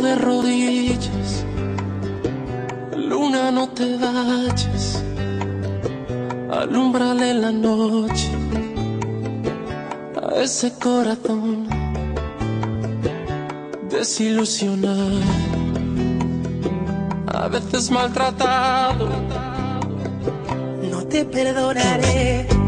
de rodillas, luna, no te vayas, alúmbrale la noche a ese corazón desilusionado, a veces maltratado. No te perdonaré